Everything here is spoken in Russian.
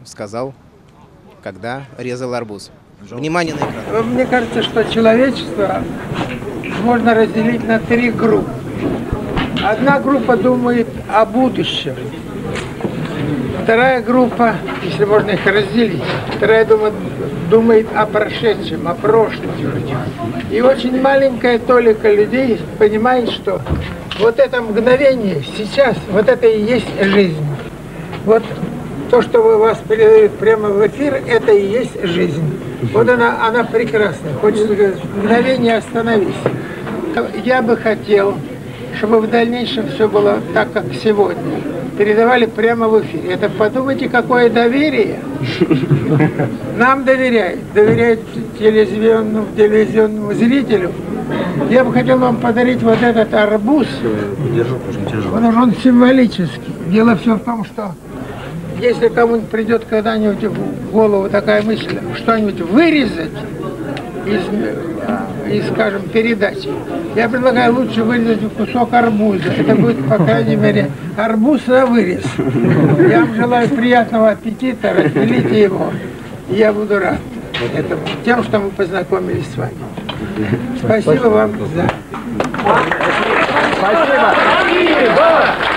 сказал, когда резал арбуз. Внимание на экран. Мне кажется, что человечество можно разделить на 3 группы. Одна группа думает о будущем. Вторая группа, если можно их разделить, вторая думает о прошедшем, о прошлом. И очень маленькая толика людей понимает, что вот это мгновение сейчас, вот это и есть жизнь. Вот то, что вас передают прямо в эфир, это и есть жизнь. Вот она прекрасная. Хочется сказать, мгновение остановись. Я бы хотел, чтобы в дальнейшем все было так, как сегодня. Передавали прямо в эфире. Это подумайте, какое доверие. Нам доверяют телевизионному зрителю. Я бы хотел вам подарить вот этот арбуз. Он символический. Дело все в том, что если кому-нибудь придет когда-нибудь в голову такая мысль, что-нибудь вырезать из, скажем, передачи, я предлагаю лучше вырезать кусок арбуза. Это будет, по крайней мере, арбуз на вырез. Я вам желаю приятного аппетита, разделите его. И я буду рад этому, тем, что мы познакомились с вами. Спасибо вам за... Спасибо.